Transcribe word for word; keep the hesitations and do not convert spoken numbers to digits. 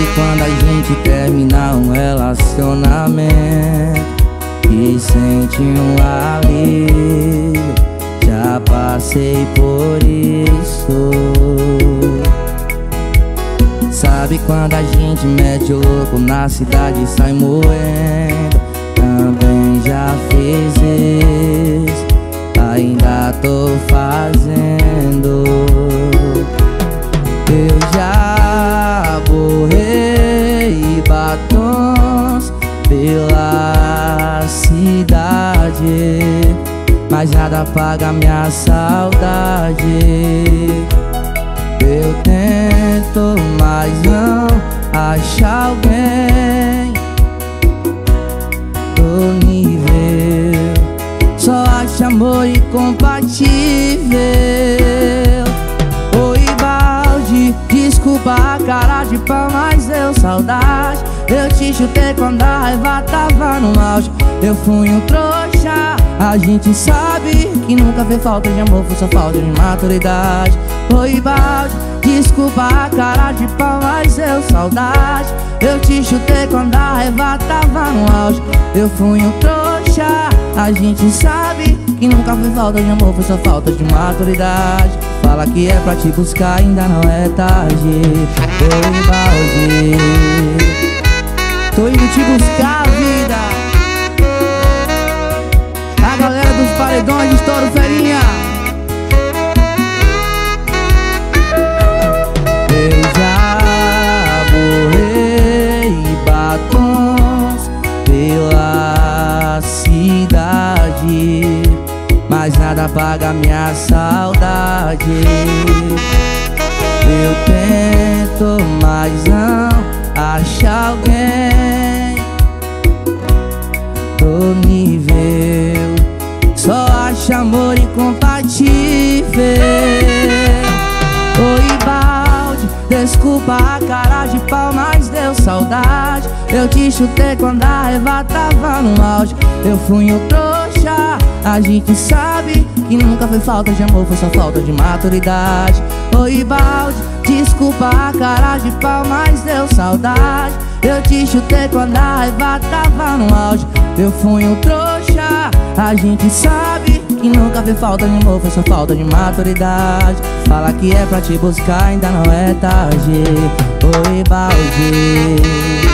quando a gente termina um relacionamento e sente um alívio? Já passei por isso. Sabe quando a gente mete o louco na cidade e sai moendo? Também já fiz isso, ainda tô fazendo. Eu já borrei batons pela cidade, mas nada apaga minha saudade. Eu tento, mas não acho alguém do nível. Só acho amor incompatível. Oi, balde, desculpa a cara de pau, mas deu saudade. Eu te chutei quando a raiva tava no auge. Eu fui um trouxa. A gente sabe que nunca fez falta de amor, foi só falta de maturidade. Oi, balde, desculpa a cara de pau, mas deu saudade. Eu te chutei quando a raiva tava no auge. Eu fui um trouxa. A gente sabe que nunca foi falta de amor, foi só falta de maturidade. Fala que é pra te buscar, ainda não é tarde. Oi, balde, tô indo te buscar, vida. A galera dos paredões de estouro, ferinha. Eu já borrei batons pela cidade, mas nada apaga minha saudade. Eu tento, mas não acho alguém do nível. Só acho amor incompatível. Oi, balde, desculpa a cara de pau, mas deu saudade. Eu te chutei quando a raiva tava no auge. Eu fui um trouxa. A gente sabe que nunca foi falta de amor, foi só falta de maturidade. Oi, balde, desculpa a cara de pau, mas deu saudade. Eu te chutei quando a raiva tava no auge. Eu fui um trouxa. A gente sabe que nunca fez falta de amor, foi só falta de maturidade. Fala que é pra te buscar, ainda não é tarde. Oi, balde.